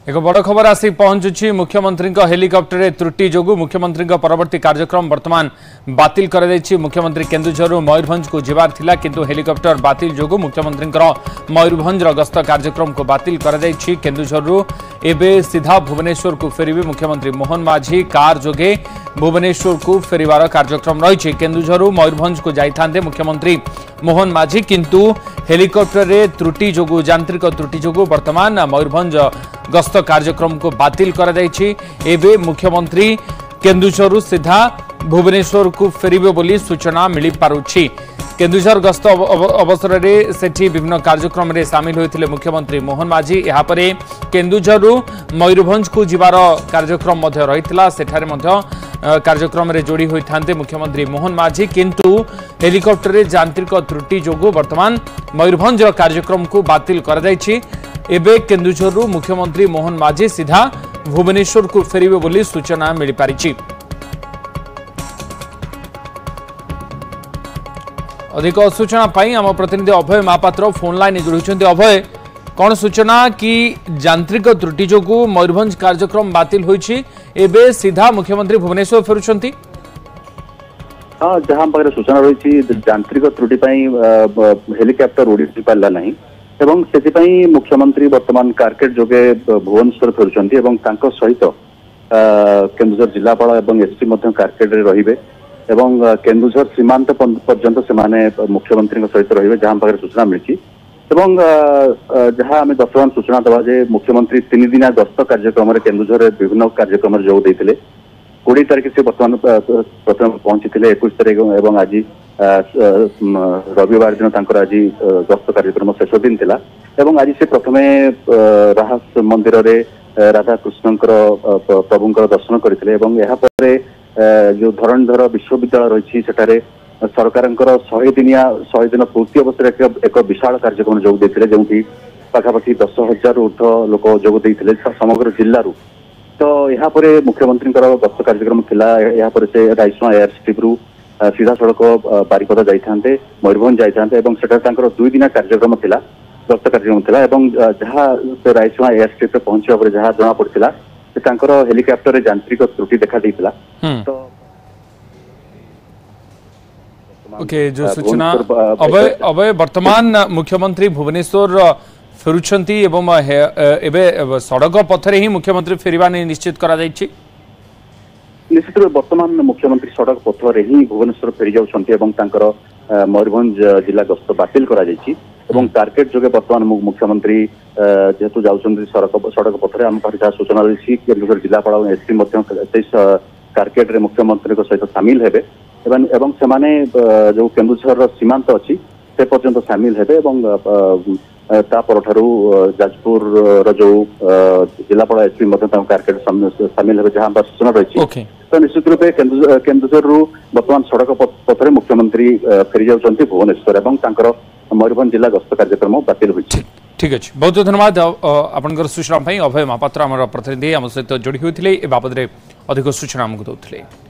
एक बड़ खबर आसी पहुंचुछि मुख्यमंत्री हेलिकॉप्टर त्रुटि जोगु मुख्यमंत्री परवर्ती कार्यक्रम वर्तमान बातिल कर दैछि। मुख्यमंत्री केन्दुझर मयूरभंज को जीवार थिला किंतु हेलिकॉप्टर बातिल जोगु मुख्यमंत्री मयूरभंज गस्त कार्यक्रम को बातिल कर दैछि। केन्दुझर एबे सीधा भुवनेश्वर को फेरिबे मुख्यमंत्री मोहन माझी कार जोगे भुवनेश्वर को फेरिबार कार्यक्रम रही। केन्दुझर मयूरभंज को जाइथांते मुख्यमंत्री मोहन माझी किंतु हेलिकॉप्टर त्रुटि जोगु यांत्रिक त्रुटि जोगु वर्तमान मयूरभंज गस्त कार्यक्रम को बातिल कर दैछि। एबे मुख्यमंत्री केन्दुझर सीधा भुवनेश्वर को फेरिबे बोली सूचना मिली पारुछि। केन्दुझर गस्त अवसर में सेठी विभिन्न कार्यक्रम में सामिल होते मुख्यमंत्री मोहन माझी। यापर केन्दुझर मयूरभंज को जीवार कार्यक्रम रही सेठारे कार्यक्रम में जोड़ी होते मुख्यमंत्री मोहन माझी किंतु हेलिकॉप्टर यांत्रिक त्रुटि जोगु वर्तमान मयूरभंज कार्यक्रम को बातिल कर दैछि। एबे केन्दुझर मुख्यमंत्री मोहन माझी सीधा भुवनेश्वर को फेरिबे बोली सूचना मिली पारिछि। अधिक सूचना पाई आम प्रतिनिधि अभय महापात्र फोन लाइन जोड़ी। अभय, कौन सूचना कि यांत्रिक त्रुटि जोगु मयूरभंज कार्यक्रम बातिल होइछि, एबे सीधा मुख्यमंत्री भुवनेश्वर फेरुछंती? हाँ, जहां पाखरे सूचना रही यांत्रिक त्रुटि हेलिकॉप्टर उड़ी पारा नहीं एवं से मुख्यमंत्री वर्तमान कारकेट जोगे भुवनेश्वर फेरुछंती एवं तांको सहित केन्दुझर जिलापाल एवं एसपी कारकेट रे एवं केन्दुझर सीमांत पर्यंत से मुख्यमंत्री सहित रही जहां पाखरे सूचना मिली एवं जहाँ आम वर्तमान सूचना दवा जे मुख्यमंत्री 3 दिना गस्त कार्यक्रम केन्दुझर विभिन्न कार्यक्रम जोग देते 20 तारिख से वर्तमान प्रथम पहुंची 21 तारिख एवं आज रविवार दिन आज गस्त कार्यक्रम शेष दिन थिला एवं आज से प्रथमे राहस मंदिर रे राधा कृष्ण प्रभुंकर दर्शन करते जो धरणधर विश्वविद्यालय रही सेठारे सरकार 100 दिन पूर्ति अवसर एक विशाल कार्यक्रम जोग देते जो पाखापाखि 10,000 ऊर्ध लोक जोग देते समग्र जिलू। तो यहाँ पर मुख्यमंत्री गस्त कार्यक्रम थिला। यहाँ पर से रायसुआ एयर स्ट्रिप रु सीधा सड़क बारिपदा जाइथांते मयूरभंज जाइथांते एवं सेटा 2 दिन कार्यक्रम थिला गस्त कार्यक्रम थिला एवं जहाँ से रायसुआ एयर स्ट्रिप रे पहुंचवा पर जहाँ जना पड़ता हेलिकॉप्टर यांत्रिक त्रुटि देखा देइथिला। तो ओके, जो सूचना अबे वर्तमान मुख्यमंत्री भुवनेश्वर फेरुछंती एवं एबे सड़क पथरे ही मुख्यमंत्री फेरिबा निश्चित करा जायछि। निश्चित वर्तमान मुख्यमंत्री सड़क पथरे ही भुवनेश्वर फेरी जाउछंती एवं तांकर मयूरभंज जिला गस्त बातिल करा जायछि एवं टार्गेट जोगे वर्तमान मुख्यमंत्री जेहेतु जाउछंती सड़क पथरे हम जहाँ सूचना रही केन्दुझर जिलापाल एसपी टार्गेट रे मुख्यमंत्री सहित सामिल हेबे एवं सेमाने जो केन्दुझर सीमांत अच्छी से पर्यंत सामिल हेबे एवं ता परठारु जाजपुर जो जिलापाल एसपी टार्गेट सामिल हेबे जहां सूचना रही। तो निश्चित रूपे केन्दुझर वर्तमान सड़क पथरे मुख्यमंत्री फेरी जाउछंती भुवनेश्वर एवं तांकर मयूरभंज जिला गस्त कार्यक्रम बातिल होइछि। ठीक अच्छे, बहुत बहुत धन्यवाद आपनकर सूचना अभय महापात्र आम प्रतिनिधि आम सहित जोड़ी होते बाबद अधिक सूचना आमको दौले।